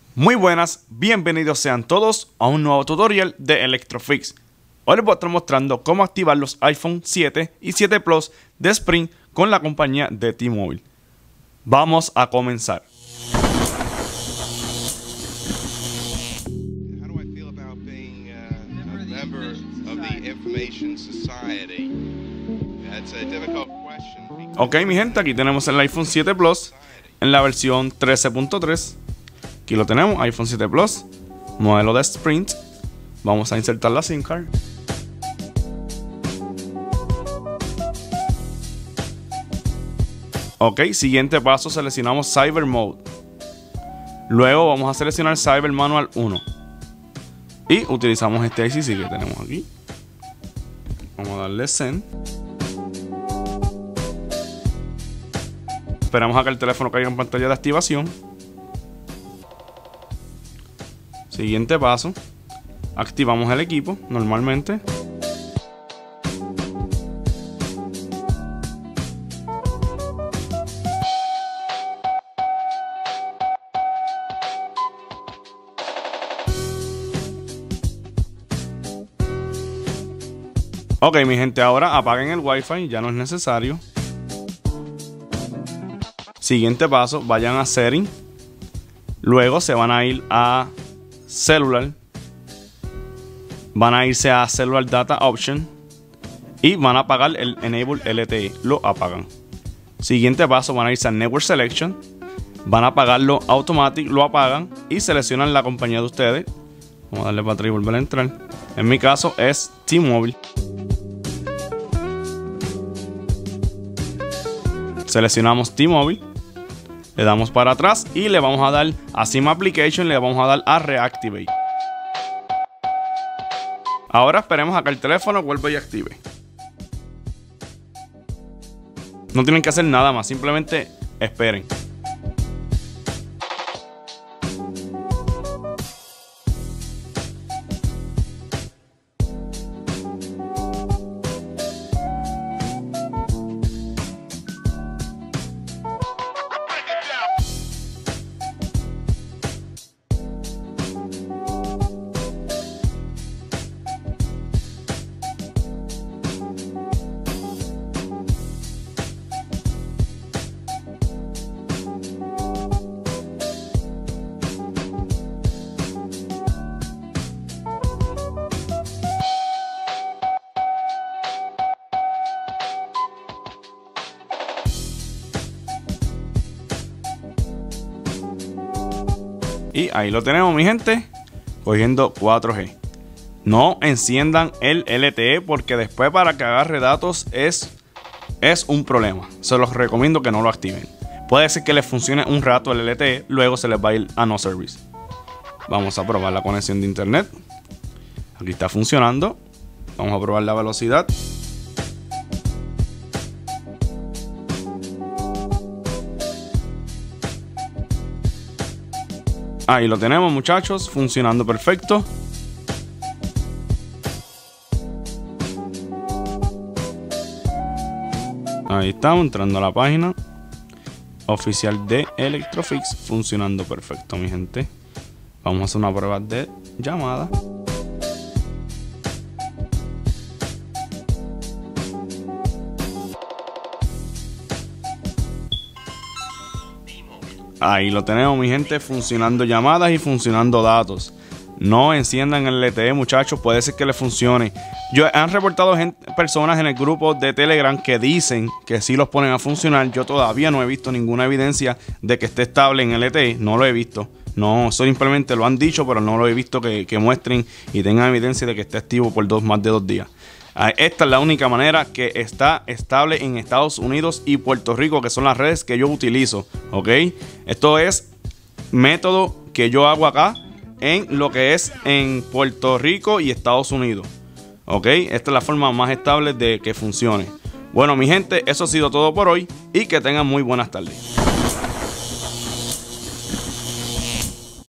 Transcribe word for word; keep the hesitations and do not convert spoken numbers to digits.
Muy buenas, bienvenidos sean todos a un nuevo tutorial de Electrofix. Hoy les voy a estar mostrando cómo activar los iPhone siete y siete Plus de Sprint con la compañía de T-Mobile. Vamos a comenzar. Ok, mi gente, aquí tenemos el iPhone siete Plus en la versión trece punto tres. Aquí lo tenemos, iPhone siete Plus, modelo de Sprint. Vamos a insertar la SIM card. Ok, siguiente paso, seleccionamos Cyber Mode. Luego vamos a seleccionar Cyber Manual uno. Y utilizamos este I C C que tenemos aquí. Vamos a darle Send. Esperamos a que el teléfono caiga en pantalla de activación. Siguiente paso, activamos el equipo normalmente. Ok, mi gente, ahora apaguen el Wi-Fi, ya no es necesario. Siguiente paso, vayan a Setting. Luego se van a ir a Celular. Van a irse a Cellular Data Option. Y van a apagar el Enable L T E. Lo apagan. Siguiente paso, van a irse a Network Selection. Van a apagarlo Automatic, lo apagan. Y seleccionan la compañía de ustedes. Vamos a darle para atrás y volver a entrar. En mi caso es T-Mobile. Seleccionamos T-Mobile. Le damos para atrás y le vamos a dar a SIM Application, le vamos a dar a Reactivate. Ahora esperemos a que el teléfono vuelva y active. No tienen que hacer nada más, simplemente esperen. Y ahí lo tenemos, mi gente, cogiendo cuatro G. No enciendan el L T E porque después para que agarre datos es, es un problema. Se los recomiendo que no lo activen. Puede ser que les funcione un rato el L T E, luego se les va a ir a no service. Vamos a probar la conexión de internet. Aquí está funcionando. Vamos a probar la velocidad. Ahí lo tenemos, muchachos, funcionando perfecto. Ahí estamos entrando a la página oficial de Electrofix, funcionando perfecto, mi gente. Vamos a hacer una prueba de llamada. Ahí lo tenemos, mi gente, funcionando llamadas y funcionando datos. No enciendan el L T E, muchachos, puede ser que les funcione. Yo, han reportado gente, personas en el grupo de Telegram que dicen que sí los ponen a funcionar. Yo todavía no he visto ninguna evidencia de que esté estable en L T E, no lo he visto. No, simplemente lo han dicho, pero no lo he visto que, que muestren y tengan evidencia de que esté activo por dos, más de dos días. Esta es la única manera que está estable en Estados Unidos y Puerto Rico, que son las redes que yo utilizo, ¿ok? Esto es método que yo hago acá en lo que es en Puerto Rico y Estados Unidos, ¿ok? Esta es la forma más estable de que funcione. Bueno, mi gente, eso ha sido todo por hoy y que tengan muy buenas tardes.